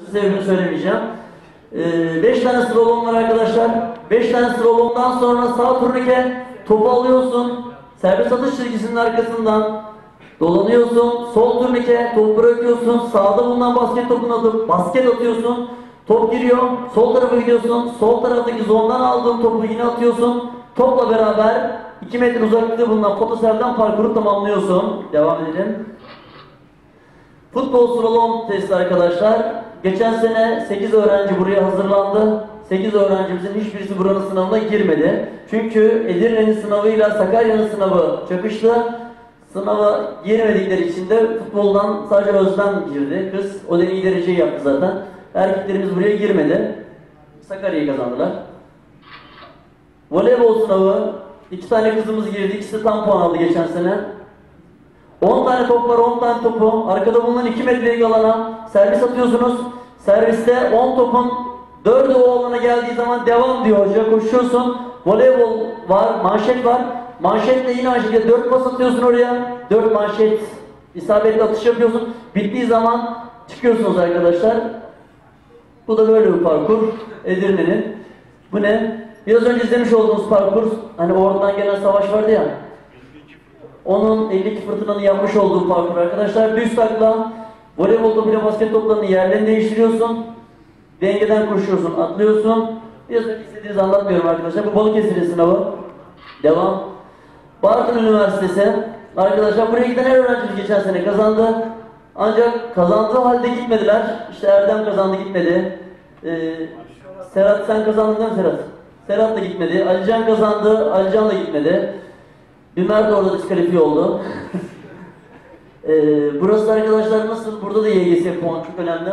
sebebini söylemeyeceğim. 5 tane slalom var arkadaşlar. 5 tane slalomdan sonra sağ turnike, topu alıyorsun. Serbest atış çizgisinin arkasından dolanıyorsun. Sol turnike, topu bırakıyorsun. Sağda bulunan basket topunu atıp basket atıyorsun. Top giriyor. Sol tarafa gidiyorsun. Sol taraftaki zondan aldığın topu yine atıyorsun. Topla beraber 2 metre uzaklıkta bulunan fotoselden parkuru tamamlıyorsun. Devam edelim. Futbol slalom testi arkadaşlar. Geçen sene 8 öğrenci buraya hazırlandı. 8 öğrencimizin hiçbirisi buranın sınavına girmedi. Çünkü Edirne'nin sınavıyla Sakarya'nın sınavı çakıştı. Sınava girmedikleri için de futboldan sadece Özlem girdi. Kız o deney dereceyi yaptı zaten. Erkeklerimiz buraya girmedi. Sakarya'yı kazandılar. Voleybol sınavı 2 tane kızımız girdi. İkisi tam puan aldı geçen sene. 10 tane top var, 10 tane topu. Arkada bulunan 2 metrelik alana servis atıyorsunuz. Serviste 10 topun 4'ü o alana geldiği zaman devam diyor hoca. Koşuyorsun. Voleybol var, manşet var. Manşetle yine aynı şekilde 4 pas atıyorsun oraya. 4 manşet isabetli atış yapıyorsun. Bittiği zaman çıkıyorsunuz arkadaşlar. Bu da böyle bir parkur. Edirne'nin. Bu ne? Biraz önce izlemiş olduğunuz parkur. Hani oradan gelen savaş vardı ya. Onun 52 fırtınanın yapmış olduğu parkur arkadaşlar. Düz takla, voleybol topuyla basket toplarını yerlerini değiştiriyorsun. Dengeden koşuyorsun, atlıyorsun. Biraz önce istediğinizi anlatmıyorum arkadaşlar. Bu Balıkesir'in sınavı. Devam. Bartın Üniversitesi. Arkadaşlar buraya giden her öğrencimiz geçen sene kazandı. Ancak kazandığı halde gitmediler. İşte Erdem kazandı gitmedi. Serhat sen kazandın değil mi Serhat? Serhat da gitmedi. Alican kazandı. Alican da gitmedi. Ömer de orada diskalifiye oldu. Burası arkadaşlar nasıl? Burada da YGS puan çok önemli.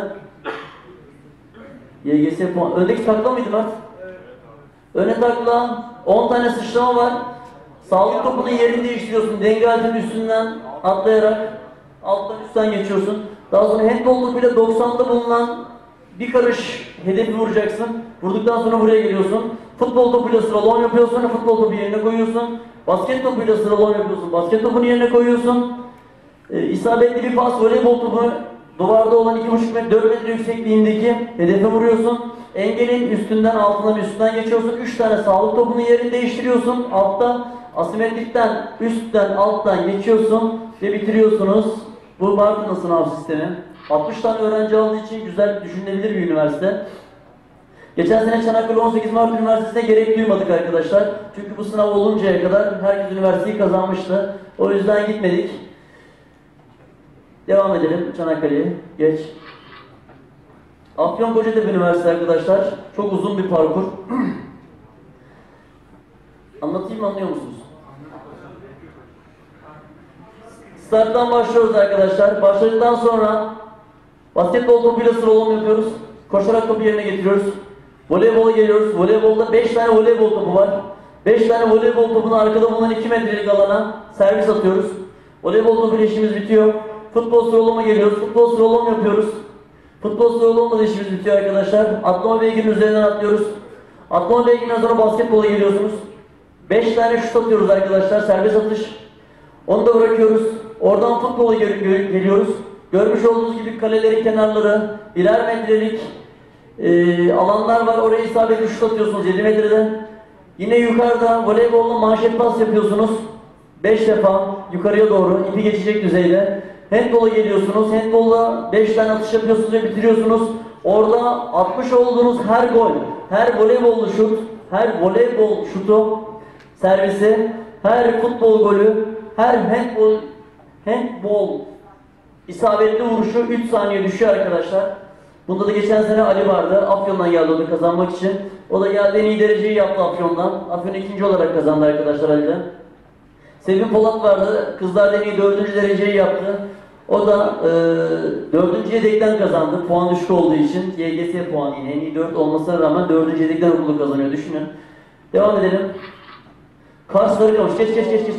YGS puan. Öndeki takla mıydı Mert? Öne takla. 10 tane sıçrama var. Sağlık topunun yerini değiştiriyorsun. Denge aletinin üstünden atlayarak alttan üstten geçiyorsun. Daha sonra handball topuyla 90'da bulunan bir karış hedefi vuracaksın. Vurduktan sonra buraya geliyorsun. Futbol topuyla slalom yapıyorsun. Futbol topu yerine koyuyorsun. Basket topuyla slalom yapıyorsun. Basket topunu yerine koyuyorsun. İsabetli bir pas, voleybol topu duvarda olan 2,5 metre 4 metre yüksekliğindeki hedefe vuruyorsun. Engelin üstünden altından üstünden geçiyorsun. 3 tane sağlık topunun yerini değiştiriyorsun. Altta asimetrikten üstten alttan geçiyorsun ve bitiriyorsunuz. Bu Bartın'ın sınav sistemi. 60 tane öğrenci aldığı için güzel düşünülebilir bir üniversite. Geçen sene Çanakkale 18 Mart Üniversitesi'ne gerek duymadık arkadaşlar. Çünkü bu sınav oluncaya kadar herkes üniversiteyi kazanmıştı. O yüzden gitmedik. Devam edelim Çanakkale'ye. Geç. Afyonkarahisar Üniversitesi arkadaşlar. Çok uzun bir parkur. Anlatayım mı, anlıyor musunuz? Starttan başlıyoruz arkadaşlar. Başladıktan sonra basketbol topuyla slalom yapıyoruz. Koşarak topu yerine getiriyoruz. Voleybola geliyoruz. Voleybolda 5 tane voleybol topu var. 5 tane voleybol topunu arkada bulunan 2 metrelik alana servis atıyoruz. Voleybol topu işimiz bitiyor. Futbol slaloma geliyoruz. Futbol slalom yapıyoruz. Futbol slalomla da işimiz bitiyor arkadaşlar. Atlama beygirinin üzerinden atlıyoruz. Atlama beygirinden sonra basketbola geliyorsunuz. 5 tane şut atıyoruz arkadaşlar. Serbest atış. Onu da bırakıyoruz. Oradan futbola geliyoruz. Görmüş olduğunuz gibi kalelerin kenarları, birer metrelik alanlar var. Oraya isabetli şut atıyorsunuz 7 metrede. Yine yukarıda voleybolla manşet pas yapıyorsunuz. 5 defa yukarıya doğru ipi geçecek düzeyde. Handbola geliyorsunuz. Handbolla 5 tane atış yapıyorsunuz ve bitiriyorsunuz. Orada atmış olduğunuz her gol, her voleybollu şut, her voleybol şutu servisi, her futbol golü, her handbol isabetli vuruşu 3 saniye düşüyor arkadaşlar. Bunda da geçen sene Ali vardı. Afyon'dan geldi onu kazanmak için. O da geldi en iyi dereceyi yaptı Afyon'dan. Afyon 2. olarak kazandı arkadaşlar Ali'den. Sevim Polat vardı. Kızlar en iyi 4. dereceyi yaptı. O da 4. yedekten kazandı. Puan düşük olduğu için. YGS puanı yine en iyi 4 olmasına rağmen 4. yedekten okulu kazanıyor. Düşünün. Devam edelim. Kars Sarıkamış. Geç.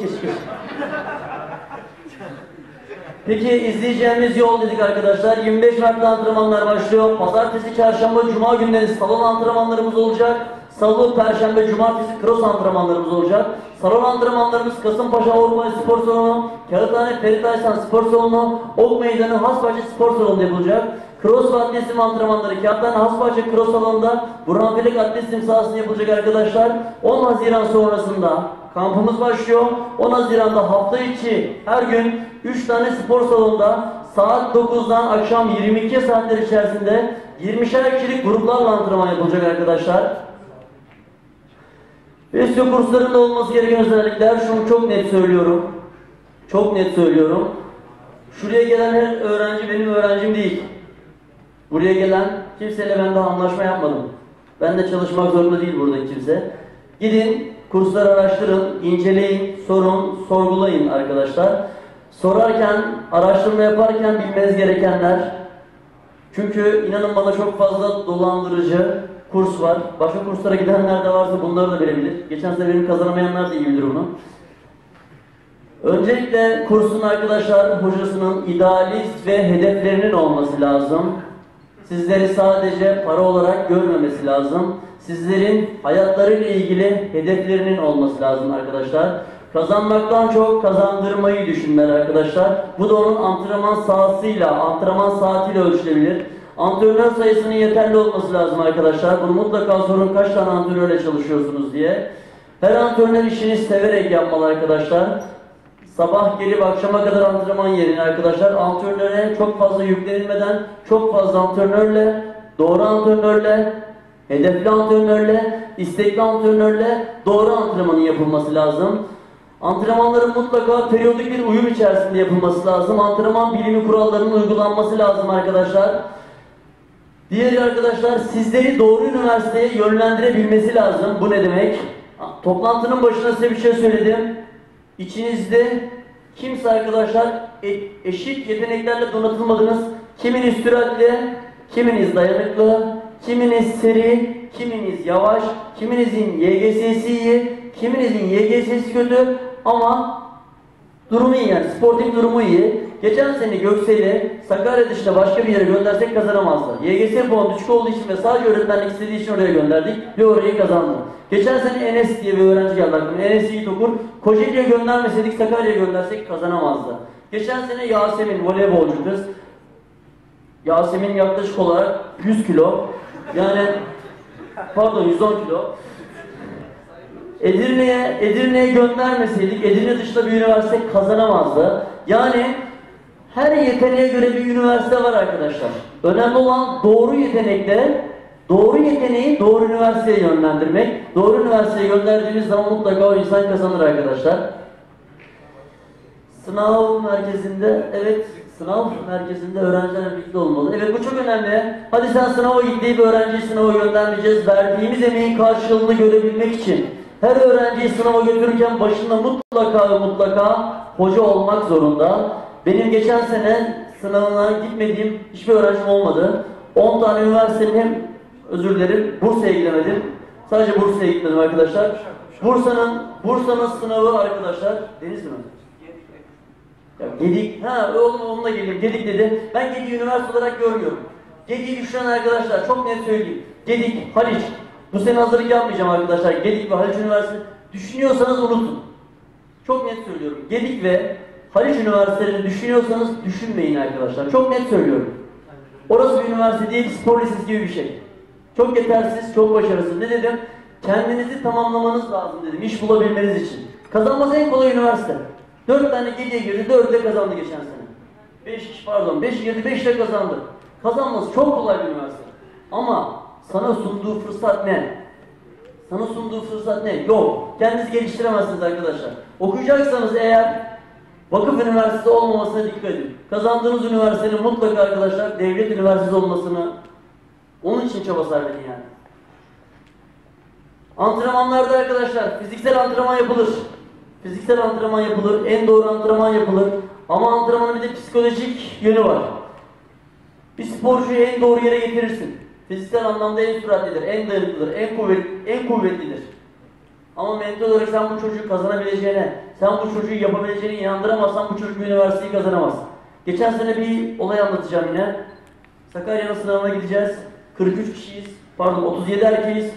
Peki izleyeceğimiz yol dedik arkadaşlar. 25 Mart'ta antrenmanlar başlıyor. Pazartesi, çarşamba, cuma günleri salon antrenmanlarımız olacak. Salı, perşembe, cumartesi cross antrenmanlarımız olacak. Salon antrenmanlarımız Kasımpaşa Avrupa Spor Salonu, Kağıthane Ferit Aysan Spor Salonu, Ok Meydanı Hasbahçe Spor Salonu'nda yapılacak. Cross ve atletizm antrenmanları Kağıthane Hasbahçe Cross salonunda Burhan Felek atletizm sahasında yapılacak arkadaşlar. 10 Haziran sonrasında kampımız başlıyor. 10 Haziran'da hafta içi her gün 3 tane spor salonunda saat 9'dan akşam 22 saatler içerisinde 20'şer kişilik gruplarla antrenman yapılacak arkadaşlar. Resyo kurslarında olması gereken özellikler, şunu çok net söylüyorum. Çok net söylüyorum. Şuraya gelen her öğrenci benim öğrencim değil. Buraya gelen kimseyle ben daha anlaşma yapmadım. Ben de çalışmak zorunda değil burada kimse. Gidin, kursları araştırın, inceleyin, sorun, sorgulayın arkadaşlar. Sorarken, araştırma yaparken bilmeniz gerekenler. Çünkü inanın bana çok fazla dolandırıcı kurs var. Başka kurslara gidenler de varsa bunları da bilebilir. Geçen sene benim kazanamayanlar da iyi bilir bunu. Öncelikle kursun arkadaşlar hocasının idealist ve hedeflerinin olması lazım. Sizleri sadece para olarak görmemesi lazım. Sizlerin hayatlarıyla ilgili hedeflerinin olması lazım arkadaşlar. Kazanmaktan çok kazandırmayı düşünmeli arkadaşlar. Bu da onun antrenman sahasıyla, antrenman saatiyle ölçülebilir. Antrenör sayısının yeterli olması lazım arkadaşlar. Bunu mutlaka sorun, kaç tane antrenörle çalışıyorsunuz diye. Her antrenör işini severek yapmalı arkadaşlar. Sabah gelip akşama kadar antrenman yerine arkadaşlar antrenöre çok fazla yüklenilmeden çok fazla antrenörle, doğru antrenörle, hedefli antrenörle, istekli antrenörle doğru antrenmanın yapılması lazım. Antrenmanların mutlaka periyodik bir uyum içerisinde yapılması lazım. Antrenman bilimi kurallarının uygulanması lazım arkadaşlar. Diğeri arkadaşlar sizleri doğru üniversiteye yönlendirebilmesi lazım. Bu ne demek? Toplantının başında size bir şey söyledim. İçinizde kimse arkadaşlar eşit yeteneklerle donatılmadınız. Kiminiz süratli, kiminiz dayanıklı, kiminiz seri, kiminiz yavaş, kiminizin YGS'si iyi, kiminizin YGS'si kötü ama durumu iyi yani sportif durumu iyi. Geçen sene Göksel'i Sakarya dışında başka bir yere göndersek kazanamazdı. YGS puanı düşük olduğu için ve sadece öğretmenlik istediği için oraya gönderdik ve orayı kazandı. Geçen sene Enes diye bir öğrenci geldi aklıma. Enes Yiğit Okur. Kocaeli'ye göndermeseydik Sakarya'ya göndersek kazanamazdı. Geçen sene Yasemin voleybolcu kız. Yasemin yaklaşık olarak 100 kilo. Yani pardon 110 kilo. Edirne'ye göndermeseydik Edirne dışında bir üniversite kazanamazdı. Yani her yeteneğe göre bir üniversite var arkadaşlar. Önemli olan doğru yetenekle doğru yeteneği doğru üniversiteye yönlendirmek. Doğru üniversiteye gönderdiğimiz zaman mutlaka o insan kazanır arkadaşlar. Sınav merkezinde, evet sınav merkezinde öğrenciler birlikte olmalı. Evet bu çok önemli. Hadi sen sınava git deyip öğrenciyi sınava göndermeyeceğiz. Verdiğimiz emeğin karşılığını görebilmek için her öğrenciyi sınava götürürken başında mutlaka hoca olmak zorunda. Benim geçen sene sınavına gitmediğim hiçbir öğrencim olmadı. 10 tane üniversitenin özür dilerim, Bursa'ya gidemedim. Sadece Bursa'ya gitmedim arkadaşlar. Bursa'nın sınavı arkadaşlar, Denizli mi? Ya Gedik, oğlum onunla geleyim, Gedik dedi. Ben Gedik'i üniversite olarak görmüyorum. Gedik'i düşüren arkadaşlar, çok net söyleyeyim. Gedik, Haliç. Bu sene hazırlık yapmayacağım arkadaşlar. Gedik ve Haliç Üniversitesi düşünüyorsanız unutun. Çok net söylüyorum. Gedik ve Haliç Üniversitesi'ni düşünüyorsanız düşünmeyin arkadaşlar. Çok net söylüyorum. Orası bir üniversite değil, spor lisesi gibi bir şey. Çok yetersiz, çok başarısız. Ne dedim? Kendinizi tamamlamanız lazım dedim, iş bulabilmeniz için. Kazanması en kolay üniversite. 4 tane Gedik'e girdi, 4'ü de kazandı geçen sene. 5 girdi, 5 de kazandı. Kazanması çok kolay bir üniversite. Ama sana sunduğu fırsat ne? Sana sunduğu fırsat ne? Yok. Kendinizi geliştiremezsiniz arkadaşlar. Okuyacaksanız eğer vakıf üniversitesi olmamasına dikkat edin. Kazandığınız üniversitenin mutlaka arkadaşlar devlet üniversitesi olmasını onun için çaba sarf edin yani. Antrenmanlarda arkadaşlar fiziksel antrenman yapılır. Fiziksel antrenman yapılır, en doğru antrenman yapılır. Ama antrenmanın bir de psikolojik yönü var. Bir sporcuyu en doğru yere getirirsin. Fiziksel anlamda en süratlidir, en dayanıklıdır, en kuvvetlidir. Ama mental olarak sen bu çocuğu kazanabileceğine, sen bu çocuğu yapabileceğine inandıramazsan bu çocuk bir üniversiteyi kazanamaz. Geçen sene bir olay anlatacağım yine. Sakarya'nın sınavına gideceğiz. 43 kişiyiz. Pardon 37 erkeğiz.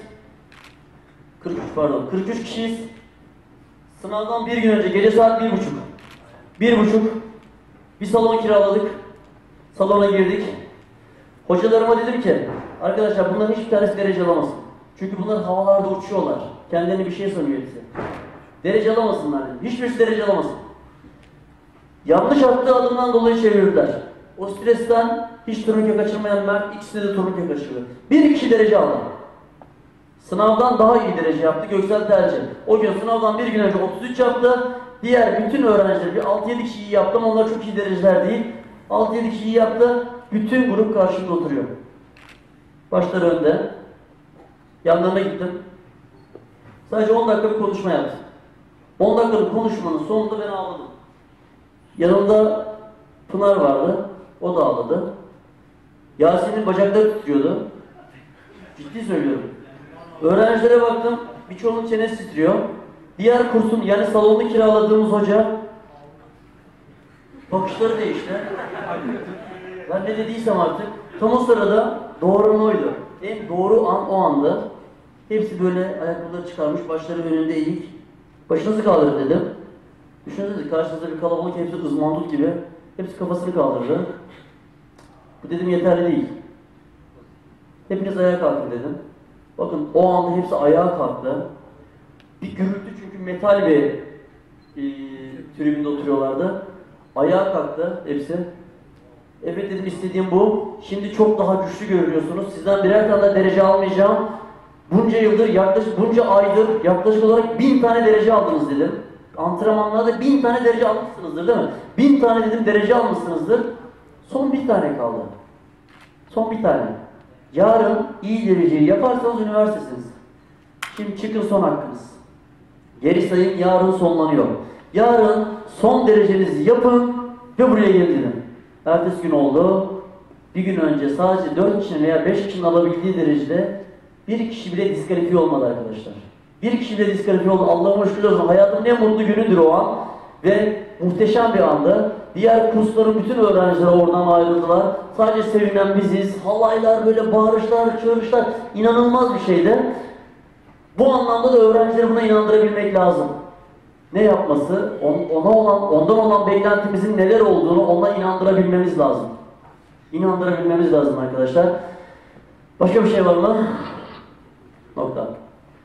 43 kişiyiz. Sınavdan bir gün önce gece saat 1:30. 1:30 bir salon kiraladık. Salona girdik. Hocalarıma dedim ki, arkadaşlar bunların hiçbir tanesi derece alamasın. Çünkü bunlar havalarda uçuyorlar. Kendilerini bir şey sanıyor hepsi. Derece alamasınlar dedim. Hiçbirisi derece alamasın. Yanlış attığı adımdan dolayı çevirdiler. O stresten hiç turnike kaçırmayan Mert ikisini de turnike kaçırdı. Bir kişi derece aldı. Sınavdan daha iyi derece yaptı Göksel Tercih. O gün sınavdan bir gün önce 33 yaptı. Diğer bütün öğrenciler, bir 6-7 kişi iyi yaptı ama onlar çok iyi dereceler değil. 6-7 kişi iyi yaptı. Bütün grup karşımda oturuyor. Başları önde. Yanlarına gittim. Sadece 10 dakika bir konuşma yaptım. 10 dakikalık konuşmanın sonunda ben ağladım. Yanımda Pınar vardı. O da ağladı. Yasin'in bacakları titriyordu. Ciddi söylüyorum. Öğrencilere baktım. Birçoğunun çenesi titriyor. Diğer kursun yani salonda kiraladığımız hoca bakışları değişti. Ben ne dediysem artık. Tam o sırada doğru oydu. En doğru an o andı. Hepsi böyle ayakkabıları çıkarmış, başları önünde eğik. Başınızı kaldırın dedim. Düşünsenize karşınızda bir kalabalık, hepsi ızmandut gibi. Hepsi kafasını kaldırdı. Bu dedim yeterli değil. Hepiniz ayağa kalkın dedim. Bakın o anda hepsi ayağa kalktı. Bir gürültü çünkü metal bir tribünde oturuyorlardı. Ayağa kalktı hepsi. Evet dedim istediğim bu. Şimdi çok daha güçlü görünüyorsunuz. Sizden birer tane derece almayacağım. Bunca yıldır, bunca aydır yaklaşık olarak 1000 tane derece aldınız dedim. Antrenmanlarda 1000 tane derece almışsınızdır değil mi? 1000 tane dedim derece almışsınızdır. Son bir tane kaldı. Son bir tane. Yarın iyi dereceyi yaparsanız üniversitesiniz. Şimdi çıkın son hakkınız. Geri sayım yarın sonlanıyor. Yarın son derecenizi yapın ve buraya gelin dedim. Ertesi gün oldu. Bir gün önce sadece 4 kişinin veya 5 kişinin alabildiği derecede bir kişi bile diskalifiye olmadı arkadaşlar. Bir kişi bile diskalifiye oldu. Allah'ıma şükürler olsun. Hayatımın en mutlu günüdür o an. Ve muhteşem bir andı. Diğer kursların bütün öğrencileri oradan ayrıldılar. Sadece sevinen biziz. Halaylar, böyle bağırışlar, çığırışlar. İnanılmaz bir şeydi. Bu anlamda da öğrencileri buna inandırabilmek lazım. Ne yapması? Ondan olan beklentimizin neler olduğunu ona inandırabilmemiz lazım. İnandırabilmemiz lazım arkadaşlar. Başka bir şey var mı? Nokta. Hocam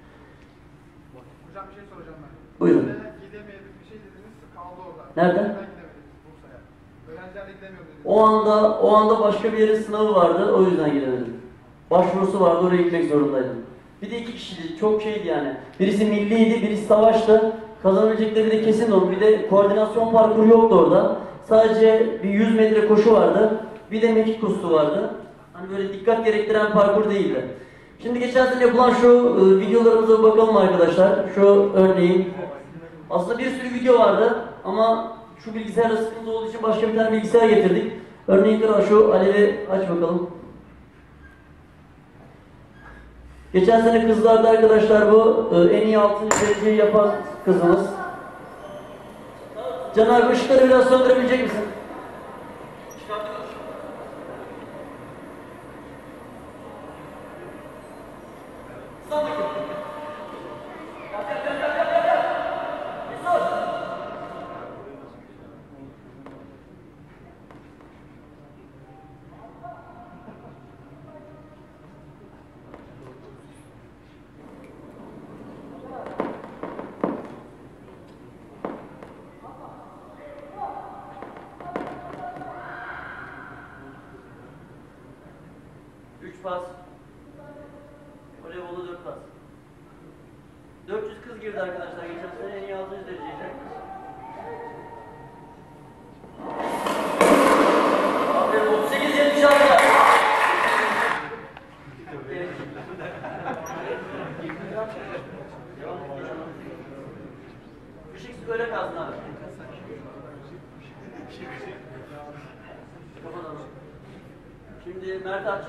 bir şey soracağım ben. Buyurun. Gidemeyelim bir şey dediniz, kaldı orada. Nerede? Neden gidemedik Bursa'ya? Öğrencilerle gidemiyor dediniz. O anda başka bir yerin sınavı vardı, o yüzden gidemedim. Başvurusu vardı, oraya gitmek zorundaydım. Bir de 2 kişiydi, çok şeydi yani. Birisi milliydi, birisi savaştı. Kazanabilecekleri bir de kesin oldu. Bir de koordinasyon parkuru yoktu orada. Sadece bir 100 metre koşu vardı. Bir de mekik koşusu vardı. Hani böyle dikkat gerektiren parkur değildi. Şimdi geçen sene yapılan şu videolarımıza bir bakalım arkadaşlar. Şu örneğin. Aslında bir sürü video vardı ama şu bilgisayarda sıkıntı olduğu için başka bir tane bilgisayar getirdik. Örneğin şu Alev'i aç bakalım. Geçen sene kızlarda arkadaşlar bu en iyi 6. dereceyi yapan kızımız. Can abi ışıkları biraz söndürebilecek misin? Pas. Voleybolda 4 pas. 400 kız girdi arkadaşlar. Geçen sene en iyi 6. dereceydi. Aferin 38-76. Işık öyle kalsın abi. Şimdi Mert aç.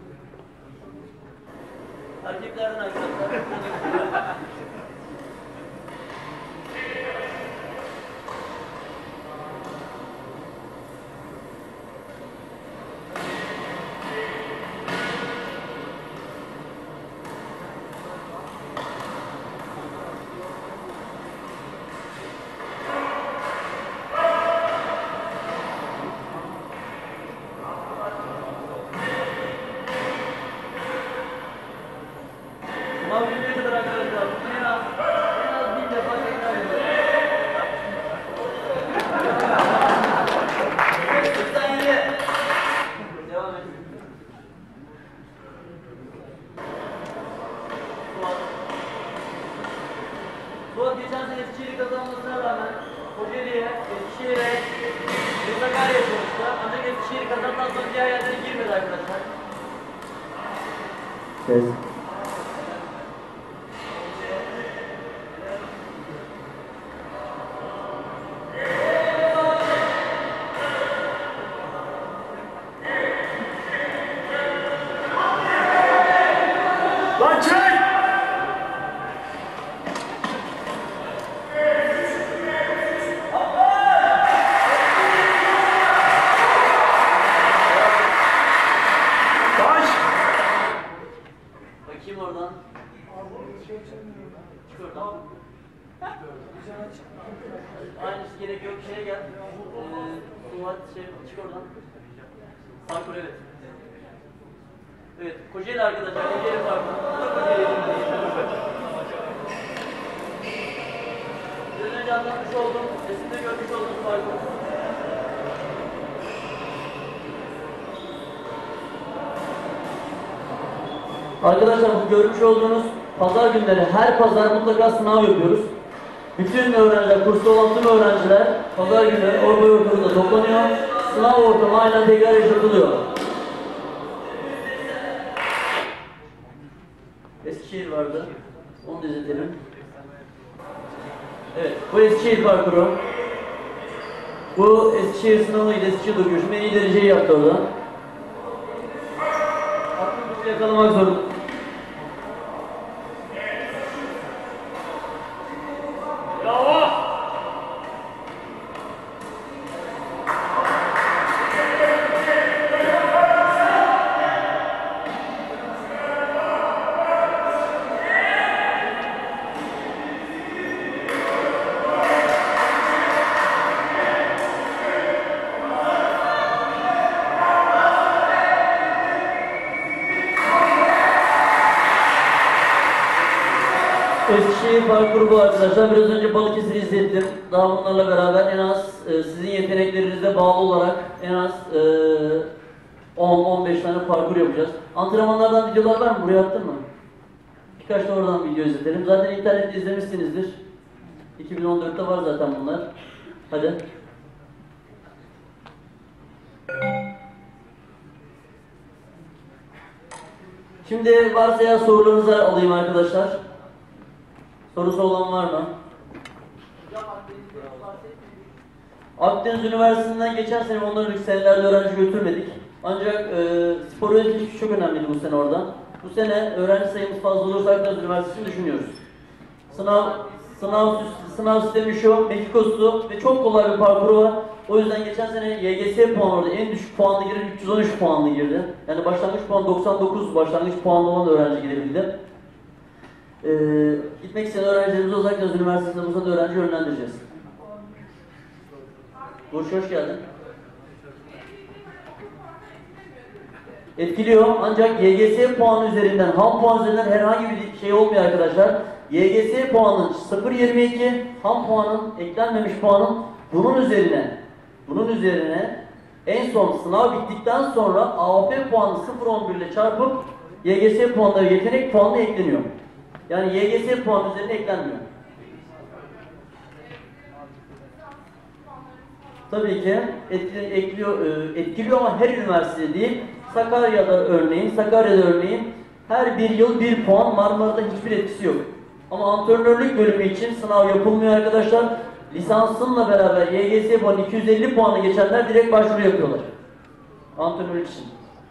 Erkeklerden arkadaşlar. Mağduriyet kadar arkadaşlar. En az 1000 defa tekrar ediyoruz. 87. Devam et. Suat geçen sene Eskişehir'i kazanmasına rağmen Kocaeli'ye, Eskişehir'e bir Sakarya çalıştı. Ancak Eskişehir'i kazandıktan sonra diğer yerlere girmedi arkadaşlar. Ses. Lan çek! Baş! Bakayım oradan. Çık oradan. Aynısı gerek yok. Şeye gel. Suat çık oradan. Parkur evet. Evet. Kocaeli arkadaşlar. Kocaeli parkur. Bu da Kocaeli. Biraz önce anlatmış oldum. Resimde görmüş olduğunuz parkur. Arkadaşlar bu görmüş olduğunuz pazar günleri her pazar mutlaka sınav yapıyoruz. Bütün öğrenciler, kursta olan tüm öğrenciler pazar günleri Orboy ortamında toplanıyor. Sınav ortamı aynen tekrar yaşatılıyor. Eskişehir vardı. Onu da izletelim. Evet, bu Eskişehir parkuru. Bu Eskişehir sınavıydı, Eskişehir okuyor. Şimdi en iyi dereceyi yaptı orada. Aklımızı yakalamak zorunda. Eskişehir parkuru bu arkadaşlar. Biraz önce Balıkesir'i izlettim. Daha bunlarla beraber en az sizin yeteneklerinize bağlı olarak en az 10-15 tane parkur yapacağız. Antrenmanlardan videolar var mı? Buraya attın mı? Birkaç da oradan video izletelim. Zaten internette izlemişsinizdir. 2014'te var zaten bunlar. Hadi. Şimdi varsa ya sorularınızı alayım arkadaşlar. Sorusu olan var mı? Akdeniz Üniversitesi'nden geçen sene onların senelerde öğrenci götürmedik. Ancak spor yönetimi çok önemliydi bu sene orada. Bu sene öğrenci sayımız fazla olursa Akdeniz Üniversitesi'ni düşünüyoruz. Sınav sistemi şu, Mekikosu ve çok kolay bir parkuru var. O yüzden geçen sene YGS puanı orada en düşük puanlı giren 313 puanlı girdi. Yani başlangıç puanı 99 başlangıç puanlı olan öğrenci girebildi. Gitmek isteyen öğrencilerimizi Akdeniz Üniversitesi'nde bu sene öğrenci yönlendireceğiz. Burç hoş geldin. Etkiliyor ancak YGS puanı üzerinden, ham puan üzerinden herhangi bir şey olmuyor arkadaşlar. YGS puanın 0.22, ham puanın, eklenmemiş puanın bunun üzerine en son sınav bittikten sonra AOP puanı 0.11 ile çarpıp YGS puanları yetenek puanına ekleniyor. Yani YGS puanı üzerine eklenmiyor. Tabii ki etkiliyor ama her üniversite değil. Sakarya'da örneğin her bir yıl 1 puan, Marmara'da hiçbir etkisi yok. Ama antrenörlük bölümü için sınav yapılmıyor arkadaşlar. Lisansınla beraber YGS puanı 250 puanı geçenler direkt başvuru yapıyorlar. Antrenörlük için.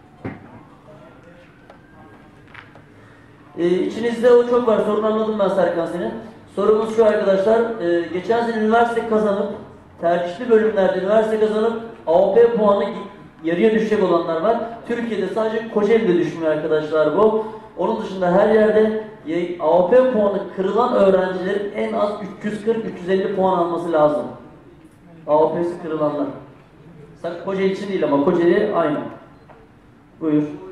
İçinizde o çok var. Sorunu anladım ben Serkan senin. Sorumuz şu arkadaşlar. Geçen sene üniversite kazanıp tercihli bölümlerde üniversite kazanıp AOP puanı yarıya düşecek olanlar var. Türkiye'de sadece Kocaeli'de düşmüyor arkadaşlar bu. Onun dışında her yerde AOP puanı kırılan öğrencilerin en az 340-350 puan alması lazım. AOP'si kırılanlar. Kocaeli için değil ama Kocaeli aynı. Buyur.